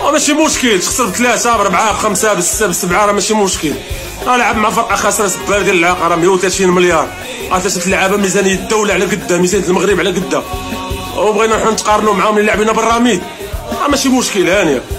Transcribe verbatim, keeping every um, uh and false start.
ماشي مشكل، تخسر بثلاثه بربعه بخمسه بسته بسبعه راه ماشي مشكل. لعب مع فرقه خاسره سبار ديال العاقه راه مية وثلاثين مليار، ثلاثه اللعابه ميزانيه الدوله على قدها، ميزانيه المغرب على قدها، وبغينا نحن نتقارنوا معاهم اللي لاعبين بالراميد، راه ماشي مشكل هانيه.